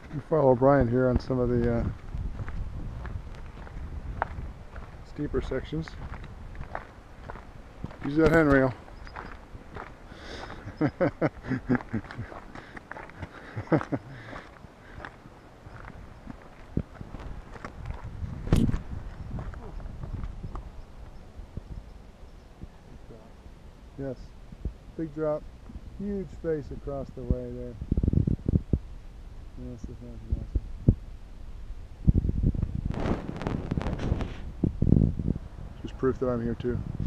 You follow Brian here on some of the steeper sections. Use that handrail. Yes, big drop, huge face across the way there. Yes, this is awesome. Just proof that I'm here too.